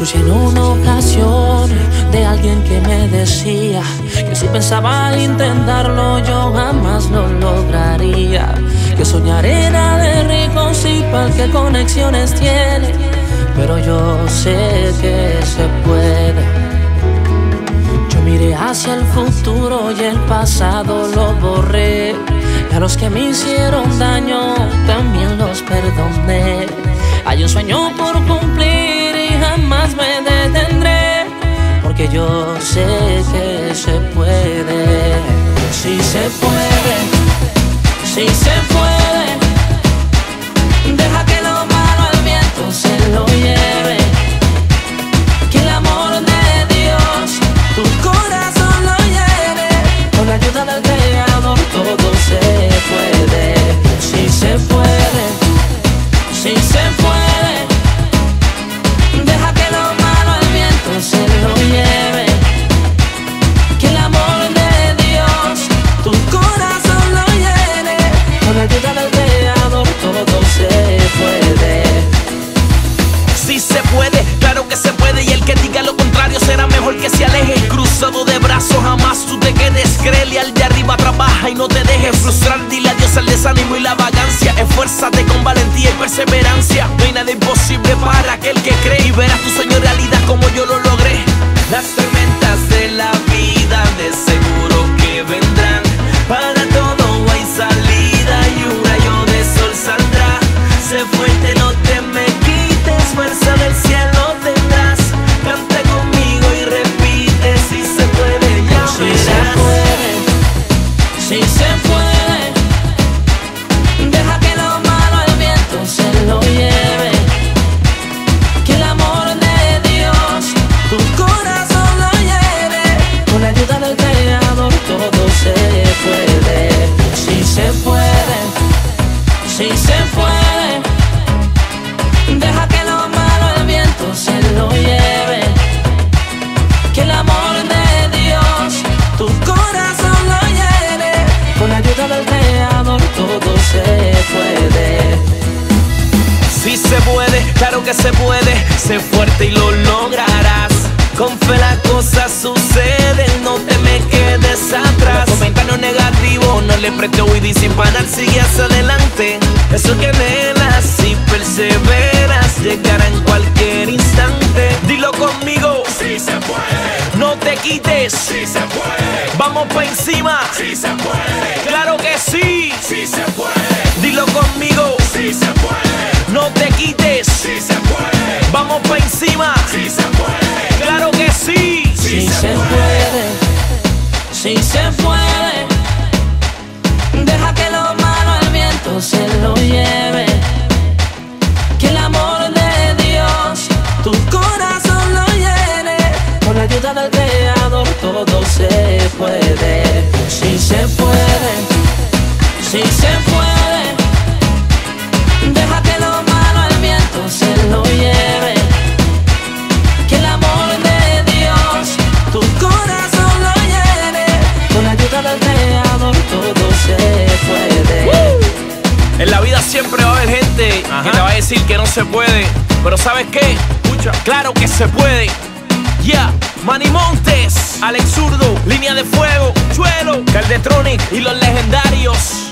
Escuché en una ocasión de alguien que me decía que si pensaba intentarlo yo jamás lo lograría. Que soñar era de ricos y para el que conexiones tiene, pero yo sé que se puede. Yo miré hacia el futuro y el pasado lo borré, y a los que me hicieron daño también los perdoné. Hay un sueño por cumplir y jamás me detendré, porque yo sé que se puede. Sí se puede, sí se puede. Deja que lo malo al viento se lo lleve, que el amor de Dios tu corazón lo lleve. Con la ayuda del Creador todo se puede. Sí se puede, sí se puede. Deja que lo malo al viento se lo lleve, que el amor de Dios tu corazón lo lleve. Con la ayuda del Creador todo se puede. Sí se puede, claro que se puede. Y el que diga lo contrario será mejor que se aleje. Cruzado de brazos, jamás tú te quedes. Créele al de arriba, trabaja y no te dejes frustrar. Dile adiós al desánimo y la vagancia. Esfuérzate con valentía y perseverancia. No hay nada imposible para aquel que cree, y verás tu sueño realidad como yo lo logré. Las tormentas de la vida de seguro que vendrán. Para todo hay salida y un rayo de sol saldrá. Sé fuerte, no te me quites, fuerza del cielo tendrás. Canta conmigo y repite, si se puede, ya Sí verás. se puede, sí se puede. Deja que lo malo al viento se lo lleve, que el amor de Dios tu corazón lo lleve. Con la ayuda del Creador todo se puede. Sí se puede, sí se puede. Deja que lo malo al viento se lo lleve, que el amor de Dios tu corazón lo lleve. Con la ayuda del Creador todo se puede. Sí se puede, claro que se puede. Sé fuerte y lo lograrás. Con fe las cosas suceden, no te me quedes atrás. Los comentarios negativos no le prestes oído y sin parar sigue hacia adelante. Eso que anhelas y perseveras llegará en cualquier instante. Dilo conmigo, Sí se puede, no te quites. sí se puede, Vamos pa' encima, sí se puede, claro que sí. sí se puede, Dilo conmigo, sí se puede, no te quites. sí se puede, Vamos pa' encima, sí se puede, claro que sí. Sí se puede, sí se puede. Deja que lo malo al viento se lo lleve, que el amor de Dios tu corazón lo llene. Con la ayuda del Creador todo se puede. Sí se puede, sí se puede. Deja que lo malo al viento se lo lleve, que el amor de Dios tu corazón lo llene. Con la ayuda del Creador todo se puede. En la vida siempre va a haber gente que te va a decir que no se puede, pero ¿sabes qué? Escucha, claro que se puede. Yeah, Manny Montes, Alex Zurdo, Línea de Fuego, Chuelo, Caldetronic y los legendarios.